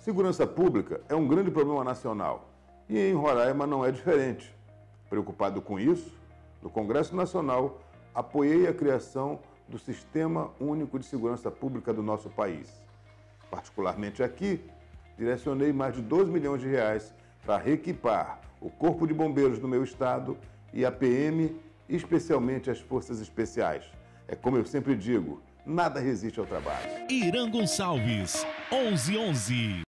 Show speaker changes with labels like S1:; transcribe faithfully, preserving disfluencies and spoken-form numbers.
S1: Segurança pública é um grande problema nacional e em Roraima não é diferente. Preocupado com isso, no Congresso Nacional, apoiei a criação do Sistema Único de Segurança Pública do nosso país. Particularmente aqui, direcionei mais de dois milhões de reais para reequipar o Corpo de Bombeiros do meu estado e a P M, especialmente as Forças Especiais. É como eu sempre digo, nada resiste ao trabalho.
S2: Irã Gonçalves, onze onze.